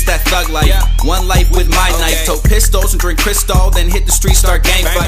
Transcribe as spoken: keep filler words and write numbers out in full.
it's that thug life. One life with my knife. Tote pistols and drink Cristal, then hit the street, start gang fight.